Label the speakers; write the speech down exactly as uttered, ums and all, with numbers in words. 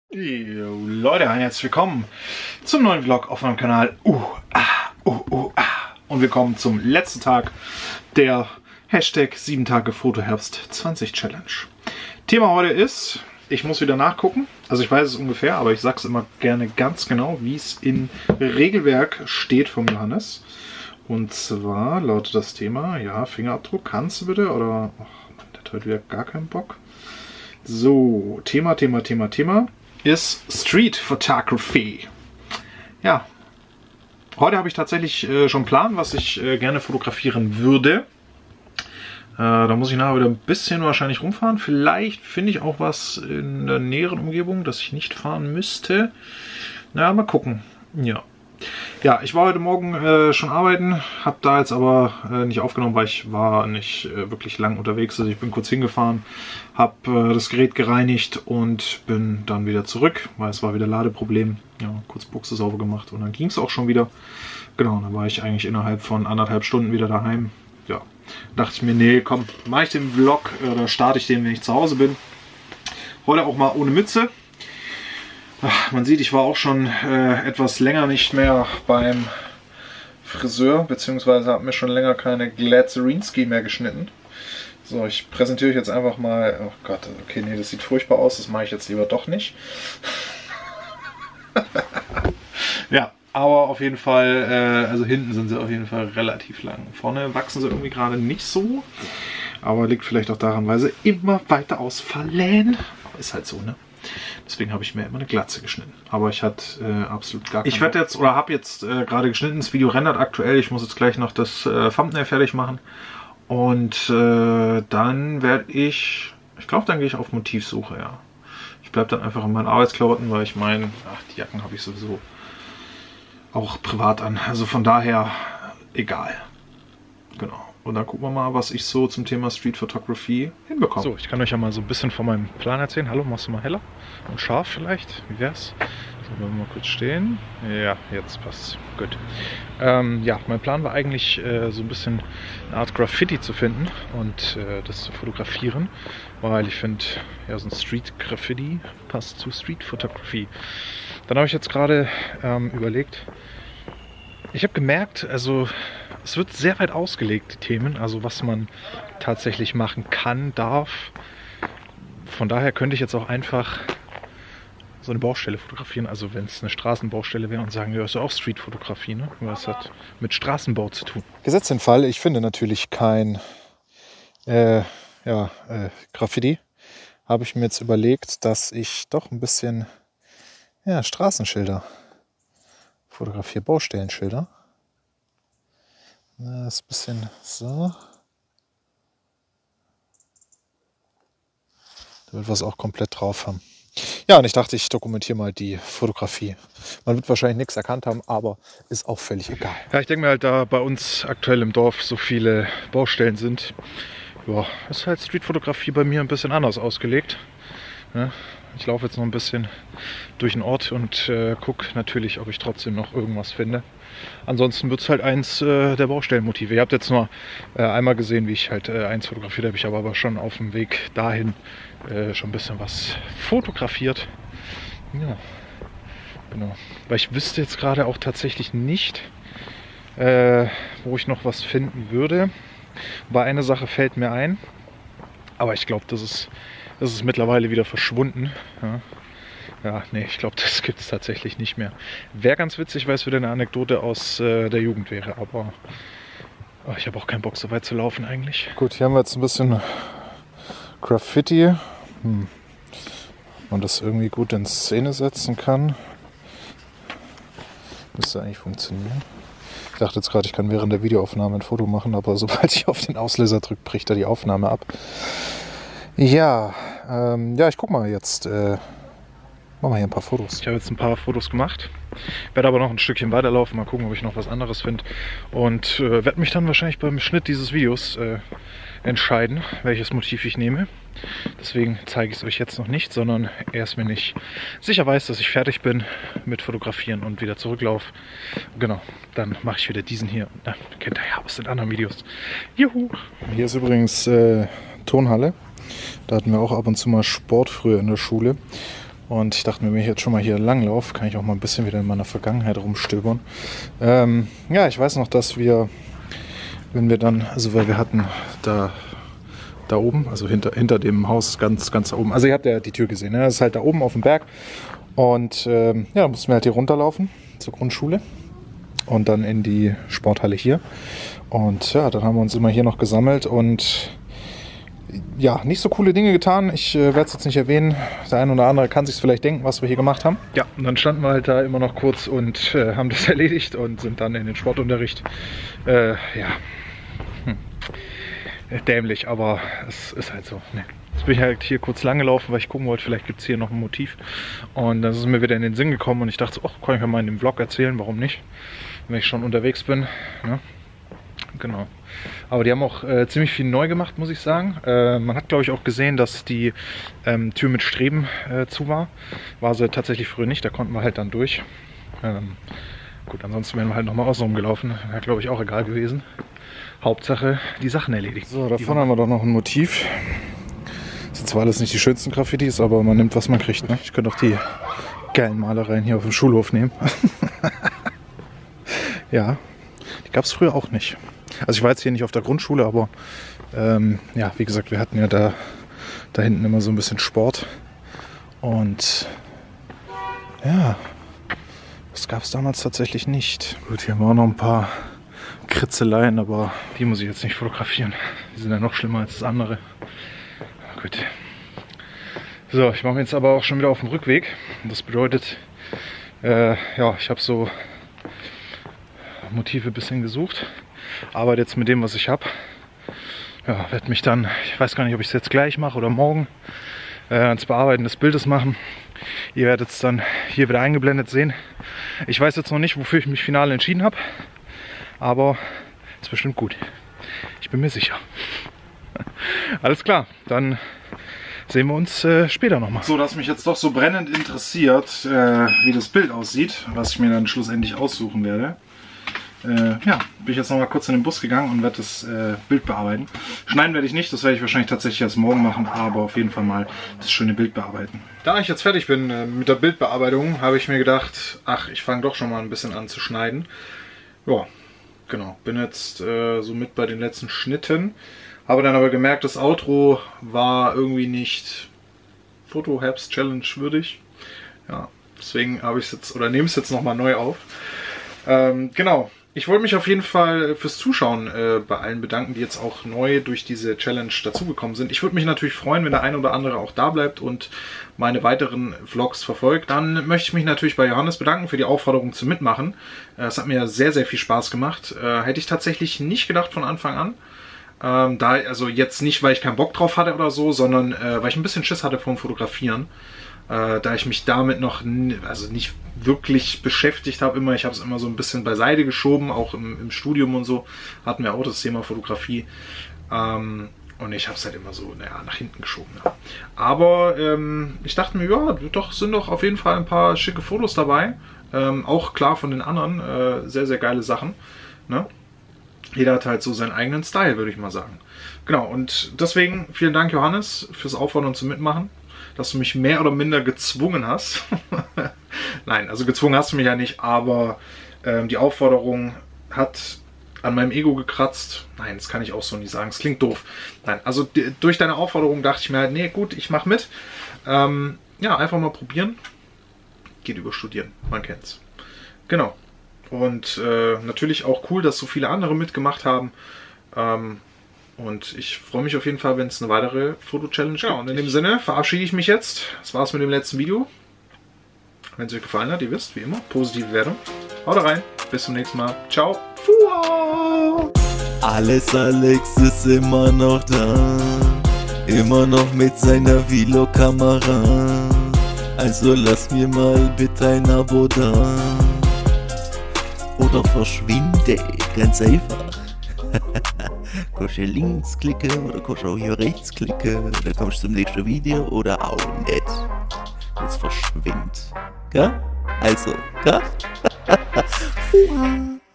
Speaker 1: Yo, Leute, herzlich willkommen zum neuen Vlog auf meinem Kanal. Uh, ah, uh, uh, ah. Und willkommen zum letzten Tag der Hashtag sieben Tage Fotoherbst zwanzig Challenge. Thema heute ist, ich muss wieder nachgucken, also ich weiß es ungefähr, aber ich sage es immer gerne ganz genau, wie es im Regelwerk steht vom Johannes. Und zwar lautet das Thema, ja, Fingerabdruck, kannst du bitte, oder, ach, der hat heute wieder gar keinen Bock. So, Thema, Thema, Thema, Thema ist Street Photography. Ja, heute habe ich tatsächlich äh, schon einen Plan, was ich äh, gerne fotografieren würde. Äh, da muss ich nachher wieder ein bisschen wahrscheinlich rumfahren. Vielleicht finde ich auch was in der näheren Umgebung, das ich nicht fahren müsste. Na, mal gucken. Ja. Ja, ich war heute Morgen äh, schon arbeiten, habe da jetzt aber äh, nicht aufgenommen, weil ich war nicht äh, wirklich lang unterwegs. Also ich bin kurz hingefahren, habe äh, das Gerät gereinigt und bin dann wieder zurück, weil es war wieder Ladeproblem. Ja, kurz Buchse sauber gemacht und dann ging es auch schon wieder. Genau, dann war ich eigentlich innerhalb von anderthalb Stunden wieder daheim. Ja, dachte ich mir, nee, komm, mache ich den Vlog oder starte ich den, wenn ich zu Hause bin. Heute auch mal ohne Mütze. Ach, man sieht, ich war auch schon äh, etwas länger nicht mehr beim Friseur, beziehungsweise habe mir schon länger keine Glazerinski mehr geschnitten. So, ich präsentiere euch jetzt einfach mal, oh Gott, okay, nee, das sieht furchtbar aus, das mache ich jetzt lieber doch nicht. Ja, aber auf jeden Fall, äh, also hinten sind sie auf jeden Fall relativ lang. Vorne wachsen sie irgendwie gerade nicht so, aber liegt vielleicht auch daran, weil sie immer weiter ausfallen. Aber ist halt so, ne? Deswegen habe ich mir immer eine Glatze geschnitten. Aber ich hatte äh, absolut gar keine. Ich werde jetzt, oder habe jetzt äh, gerade geschnitten, das Video rendert aktuell. Ich muss jetzt gleich noch das äh, Thumbnail fertig machen. Und äh, dann werde ich, ich glaube, dann gehe ich auf Motivsuche, ja. Ich bleibe dann einfach in meinen Arbeitsklamotten, weil ich meine, ach, die Jacken habe ich sowieso auch privat an. Also von daher, egal. Genau. Und dann gucken wir mal, was ich so zum Thema Street Photography hinbekomme. So, ich kann euch ja mal so ein bisschen von meinem Plan erzählen. Hallo, machst du mal heller und scharf vielleicht? Wie wär's? So, wollen wir mal kurz stehen. Ja, jetzt passt's. Gut. Ähm, ja, mein Plan war eigentlich äh, so ein bisschen eine Art Graffiti zu finden und äh, das zu fotografieren, weil ich finde, ja, so ein Street Graffiti passt zu Street Photography. Dann habe ich jetzt gerade ähm, überlegt, ich habe gemerkt, also es wird sehr weit ausgelegt, die Themen, also was man tatsächlich machen kann, darf. Von daher könnte ich jetzt auch einfach so eine Baustelle fotografieren, also wenn es eine Straßenbaustelle wäre und sagen, ja, ist ja auch Streetfotografie, ne? Weil es hat mit Straßenbau zu tun. Gesetzt den Fall, ich finde natürlich kein äh, ja, äh, Graffiti, habe ich mir jetzt überlegt, dass ich doch ein bisschen ja, Straßenschilder fotografiere, Baustellenschilder. Das ist ein bisschen so. Da wird was auch komplett drauf haben. Ja, und ich dachte, ich dokumentiere mal die Fotografie. Man wird wahrscheinlich nichts erkannt haben, aber ist auch völlig egal. Ja, ich denke mir halt, da bei uns aktuell im Dorf so viele Baustellen sind, ja, ist halt Streetfotografie bei mir ein bisschen anders ausgelegt. Ja, ich laufe jetzt noch ein bisschen durch den Ort und äh, gucke natürlich, ob ich trotzdem noch irgendwas finde. Ansonsten wird es halt eins äh, der Baustellenmotive. Ihr habt jetzt nur äh, einmal gesehen, wie ich halt äh, eins fotografiert habe. Ich habe aber schon auf dem Weg dahin äh, schon ein bisschen was fotografiert. Ja, genau. Weil ich wüsste jetzt gerade auch tatsächlich nicht, äh, wo ich noch was finden würde. Bei einer Sache fällt mir ein, aber ich glaube, das ist, das ist mittlerweile wieder verschwunden. Ja. Ja, nee, ich glaube, das gibt es tatsächlich nicht mehr. Wäre ganz witzig, weil es wieder eine Anekdote aus äh, der Jugend wäre, aber oh, ich habe auch keinen Bock, so weit zu laufen eigentlich. Gut, hier haben wir jetzt ein bisschen Graffiti. Hm. Ob man das irgendwie gut in Szene setzen kann. Müsste eigentlich funktionieren. Ich dachte jetzt gerade, ich kann während der Videoaufnahme ein Foto machen, aber sobald ich auf den Auslöser drücke, bricht er die Aufnahme ab. Ja, ähm, ja, ich guck mal jetzt. Äh, Machen wir hier ein paar Fotos. Ich habe jetzt ein paar Fotos gemacht, werde aber noch ein Stückchen weiterlaufen, mal gucken, ob ich noch was anderes finde. Und äh, werde mich dann wahrscheinlich beim Schnitt dieses Videos äh, entscheiden, welches Motiv ich nehme. Deswegen zeige ich es euch jetzt noch nicht, sondern erst, wenn ich sicher weiß, dass ich fertig bin mit Fotografieren und wieder zurücklaufe. Genau, dann mache ich wieder diesen hier. Na, kennt ihr ja aus den anderen Videos. Juhu! Hier ist übrigens äh, Turnhalle. Da hatten wir auch ab und zu mal Sport früher in der Schule. Und ich dachte mir, wenn ich jetzt schon mal hier langlaufe, kann ich auch mal ein bisschen wieder in meiner Vergangenheit rumstöbern. Ähm, ja, ich weiß noch, dass wir, wenn wir dann, also weil wir hatten da, da oben, also hinter, hinter dem Haus ganz, ganz da oben, also ihr habt ja die Tür gesehen, ne? Das ist halt da oben auf dem Berg. Und ähm, ja, da mussten wir halt hier runterlaufen zur Grundschule und dann in die Sporthalle hier. Und ja, dann haben wir uns immer hier noch gesammelt und ja, nicht so coole Dinge getan. Ich äh, werde es jetzt nicht erwähnen. Der eine oder andere kann sich vielleicht denken, was wir hier gemacht haben. Ja, und dann standen wir halt da immer noch kurz und äh, haben das erledigt und sind dann in den Sportunterricht. Äh, ja, hm. Dämlich, aber es ist halt so. Nee. Jetzt bin ich halt hier kurz lang gelaufen, weil ich gucken wollte, vielleicht gibt es hier noch ein Motiv. Und dann ist es mir wieder in den Sinn gekommen und ich dachte so, oh, kann ich ja mal in dem Vlog erzählen, warum nicht, wenn ich schon unterwegs bin. Ne? Genau. Aber die haben auch äh, ziemlich viel neu gemacht, muss ich sagen. Äh, man hat, glaube ich, auch gesehen, dass die ähm, Tür mit Streben äh, zu war. War sie tatsächlich früher nicht, da konnten wir halt dann durch. Ähm, gut, ansonsten wären wir halt nochmal außen rumgelaufen. Wäre, glaube ich, auch egal gewesen. Hauptsache, die Sachen erledigt. So, da vorne haben wir doch noch ein Motiv. Das sind zwar alles nicht die schönsten Graffitis, aber man nimmt, was man kriegt. Ne? Ich könnte auch die geilen Malereien hier auf dem Schulhof nehmen. Ja, die gab es früher auch nicht. Also ich war jetzt hier nicht auf der Grundschule, aber ähm, ja, wie gesagt, wir hatten ja da, da hinten immer so ein bisschen Sport. Und ja, das gab es damals tatsächlich nicht. Gut, hier haben wir auch noch ein paar Kritzeleien, aber die muss ich jetzt nicht fotografieren. Die sind ja noch schlimmer als das andere. Gut. So, ich mache mich jetzt aber auch schon wieder auf dem Rückweg. Das bedeutet, äh, ja, ich habe so Motive ein bisschen gesucht. Arbeite jetzt mit dem, was ich habe. Ja, werde mich dann, ich weiß gar nicht, ob ich es jetzt gleich mache oder morgen, äh, ans Bearbeiten des Bildes machen. Ihr werdet es dann hier wieder eingeblendet sehen. Ich weiß jetzt noch nicht, wofür ich mich final entschieden habe, aber es ist bestimmt gut. Ich bin mir sicher. Alles klar, dann sehen wir uns äh, später nochmal. So, dass mich jetzt doch so brennend interessiert, äh, wie das Bild aussieht, was ich mir dann schlussendlich aussuchen werde. Äh, ja, bin ich jetzt noch mal kurz in den Bus gegangen und werde das äh, Bild bearbeiten. Schneiden werde ich nicht, das werde ich wahrscheinlich tatsächlich erst morgen machen, aber auf jeden Fall mal das schöne Bild bearbeiten. Da ich jetzt fertig bin äh, mit der Bildbearbeitung, habe ich mir gedacht, ach, ich fange doch schon mal ein bisschen an zu schneiden. Ja, genau, bin jetzt äh, so mit bei den letzten Schnitten. Habe dann aber gemerkt, das Outro war irgendwie nicht Foto-Herbst-Challenge würdig. Ja, deswegen habe ich es jetzt, oder nehme es jetzt nochmal neu auf. Ähm, genau. Ich wollte mich auf jeden Fall fürs Zuschauen äh, bei allen bedanken, die jetzt auch neu durch diese Challenge dazugekommen sind. Ich würde mich natürlich freuen, wenn der eine oder andere auch da bleibt und meine weiteren Vlogs verfolgt. Dann möchte ich mich natürlich bei Johannes bedanken für die Aufforderung zum Mitmachen. Äh, es hat mir sehr, sehr viel Spaß gemacht. Äh, hätte ich tatsächlich nicht gedacht von Anfang an. Ähm, da, also jetzt nicht, weil ich keinen Bock drauf hatte oder so, sondern äh, weil ich ein bisschen Schiss hatte vom Fotografieren. Äh, da ich mich damit noch also nicht wirklich beschäftigt habe, immer, ich habe es immer so ein bisschen beiseite geschoben, auch im, im Studium und so, hatten wir auch das Thema Fotografie. Ähm, und ich habe es halt immer so, naja, nach hinten geschoben. Ja. Aber ähm, ich dachte mir, ja, doch, sind doch auf jeden Fall ein paar schicke Fotos dabei. Ähm, auch klar von den anderen, äh, sehr, sehr geile Sachen. Ne? Jeder hat halt so seinen eigenen Style, würde ich mal sagen. Genau, und deswegen vielen Dank, Johannes, fürs Auffordern und zum Mitmachen, dass du mich mehr oder minder gezwungen hast. Nein, also gezwungen hast du mich ja nicht, aber ähm, die Aufforderung hat an meinem Ego gekratzt. Nein, das kann ich auch so nicht sagen, es klingt doof. Nein, also die, durch deine Aufforderung dachte ich mir halt, nee, gut, ich mache mit. Ähm, ja, einfach mal probieren. Geht über Studieren, man kennt's. Genau. Und äh, natürlich auch cool, dass so viele andere mitgemacht haben. Ähm, und ich freue mich auf jeden Fall, wenn es eine weitere Foto-Challenge gibt. Ja, und in dem Sinne verabschiede ich mich jetzt. Das war's mit dem letzten Video. Wenn es euch gefallen hat, ihr wisst, wie immer, positive Bewertung. Haut rein, bis zum nächsten Mal. Ciao. Fuah.
Speaker 2: Alles Alex ist immer noch da. Immer noch mit seiner Vlog-Kamera. Also lass mir mal bitte ein Abo da. Oder verschwinde, ganz einfach. Kannst du links klicken oder kannst du auch hier rechts klicken. Dann kommst du zum nächsten Video oder auch nicht. Jetzt verschwind. Gell? Also, gell?